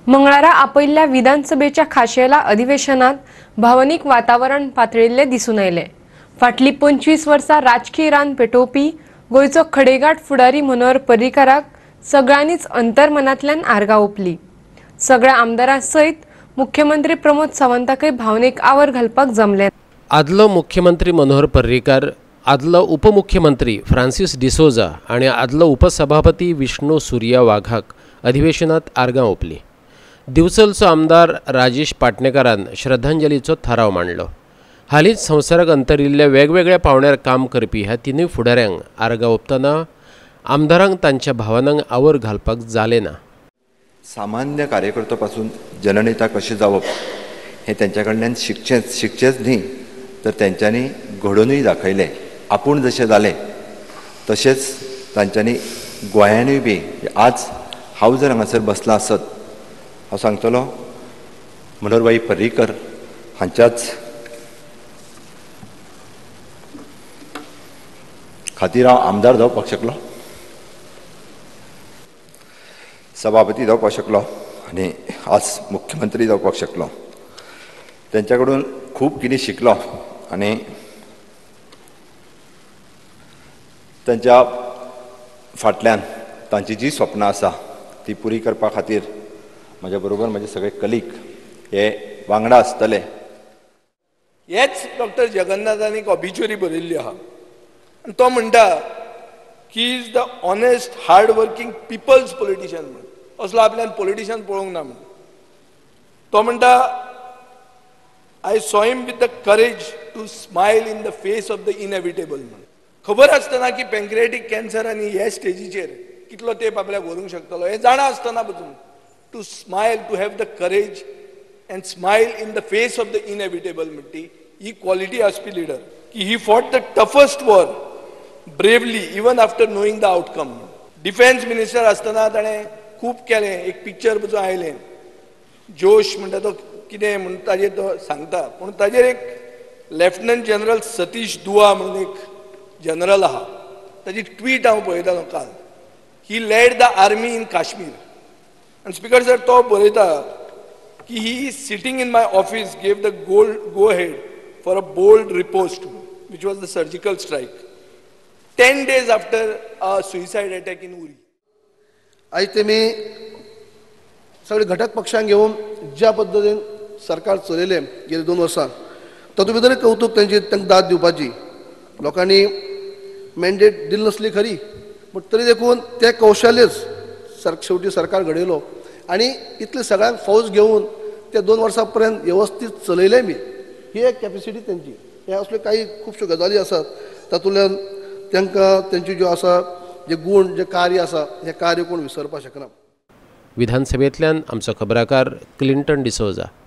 मंगळारा आपयल्ल्या विधानसभेच्या खाशेला अधिवेशनात भावनीक वातावरण पातळिल्ले दिसून आयले। फाटली 25 वर्सां राजकीय रान पेटोवपी गोयचो खडेगाठ फुडारी मनोहर पर्रीकाराक सगळ्यांनीच अंतर्मनांतल्यान आर्गां ओंपली। सगळ्या आमदारां सयत मुख्यमंत्री प्रमोद सावंताकय भावनेक आवर घालपाक जमले। आदलो मुख्यमंत्री मनोहर पर्रीकार, आदलो उपमुख्यमंत्री फ्रांसिस डिसोजा आणि आदलो उपसभापती विष्णू सुर्या वाघाक अधिवेशनात आर्गां ओंपली। दिवचलचो आमदार राजेश पाटणेकारान श्रद्धांजलीचो थाराव मांडलो। हालींच संवसाराक अंतरिल्ल्या वेगवेगळ्या पावंड्यार काम करपी ह्या तिनूय फुडाऱ्यांक आर्गां ओंपतना आमदारांक तांच्या भावनांक आवर घालपाक जालें ना। सामान्य कार्यकर्त्या पासून जननेता कशें जावप हें तेंच्या कडल्यान शिकचेंच न्ही, तर तेंच्यांनी घडोवनूय दाखयलें। आपूण जशें जालें तशेंच तांच्यांनी गोंयांनूय बी आज हांव जर हांगासर बसला आसत हांव सांगतलो मनोहरभाई पर्रीकर हांच्याच खातीर हांव आमदार जावपाक शकलो, सभापती जावपाक शकलो आनी आज मुख्यमंत्री जावपाक शकलो। तेंच्या कडून खूब कितें शिकलो आनी तांच्या फाटल्यान तांची जी स्वप्नां आसा ती पुरी करपा खातीर म्हज्या बरोबर म्हजे सगळे कलीग हे वांगडा आसतले। हेच डॉक्टर जगन्नाथान एक ऑबिच्युरी बरयल्ली आहा आनी तो म्हणटा की is the honest hard working peoples politician म्हणून। असलो आपल्यान पॉलिटिशियन पळोवंक ना म्हणून तो म्हणटा I saw him with the courage to smile in the face of the inevitable म्हणून। खबर आसतना की पॅन्क्रिएटीक कॅन्सर आनी ह्या स्टेजीचेर कितलो तेंप आपल्याक व्हरूंक शकतलो हें जाणा आसतना पसून to smile, to have the courage and smile in the face of the inevitable म्हणटी ही क्वॉलिटी आसपी लिडर की he fought the toughest war bravely even after knowing the outcome. Defence minister आसतना ताणें खूब केलें। एक पिक्चर पसून आयलें जोश म्हणटा तो कितें म्हूण ताजेर तो सांगता, पूण ताजेर एक लेफ्टनंट जनरल सतीश दुआ म्हणून एक जनरल आहा ताजी ट्वीट हांव पळयतालो काल। He led the army in Kashmir आनी स्पीकर सर तो बरयता की he is sitting in my office gave the go ahead for a bold riposte which was the surgical strike 10 days after a suicide attack in Uri. आज तेमी सगळे घटक पक्षांक घेवन ज्या पद्दतीन सरकार चलयलें गेली 2 वर्सां तातूंत भितर कौतुक तांकां दाद दिवपाची। लोकांनी मॅन्डेट दिली नासली खरी, पूण तरी देखून ते कौशल्यच शेवटी सरकार घडयलो आनी इतले सगळ्यांक फौज घेवन ते 2 वर्सां पर्यंत वेवस्थीत चलयलें बी। ही एक कॅपेसिटी तेंची। हे असल्यो काही खुबश्यो गजाली आसात तातूंतल्यान तांकां तेंचे ज्यो आसा जे गूण जे कार्य आसा हे कार्य कोण विसरपाक शकना। विधानसभेंतल्यान आमचो खबराकार क्लिंटन डिसोजा।